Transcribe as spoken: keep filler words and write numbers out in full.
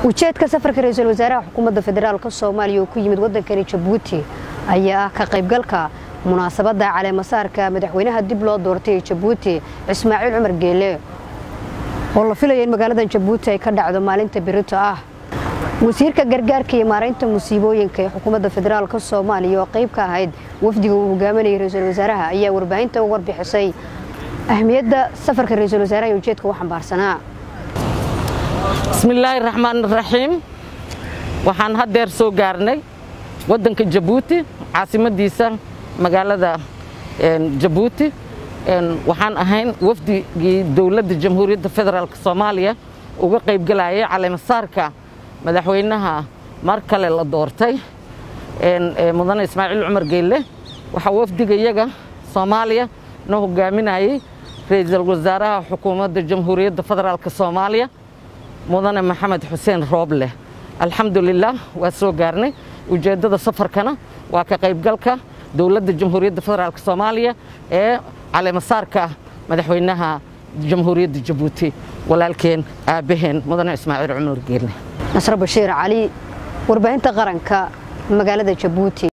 ujeedka safarka ra'iisul wasaaraha xukuumadda federaalka Soomaaliya oo ku yimid wadankani Djibouti ayaa ka qaybgalka munaasabadda caleemasaarka madaxweynaha dib loo doortay Djibouti Ismaaciil Cumar Geele oo la filayo in magaalada Djibouti ay ka dhacdo maalinta berito ah. wasiirka gargaarka iyo maareynta musiibooyinka ee xukuumadda federaalka Soomaaliya oo qayb ka ahayd wafdiga uu hogaaminayay ra'iisul wasaaraha ayaa warbaahinta uga warbixisay ahmiyadda safarka ra'iisul wasaaraha iyo ujeedka wax xambaarsanaa. بسم الله الرحمن الرحيم waxaan hadeer soo gaarnay wadanka Djibouti caasimadiisa magaalada Djibouti waxaan ahayn wafdigii dawladda Jamhuuriyadda Federaalka Soomaaliya uga qayb galayay caleemasaarka madaxweynaha mar kale la doortay ee mudane Ismaaciil Cumar Geele waxa wafdiga iyaga Soomaaliya noo hogaaminayay ra'iisul wasaaraha xukuumadda Jamhuuriyadda Federaalka Soomaaliya mudane Maxamed Xuseen Rooble. alxamdulillah waa soo gaarnay ujeedada safarkana waa ka qaybgalka dawladda Jamhuuriyadda Federaalka Soomaaliya ee caleemasaarka madaxweynaha Jamhuuriyadda Djibouti walaalkeen aabaheen mudane Ismaaciil Cumar Geele. Nasr Bashiir Ali warbaahinta qaranka magaalada Djibouti.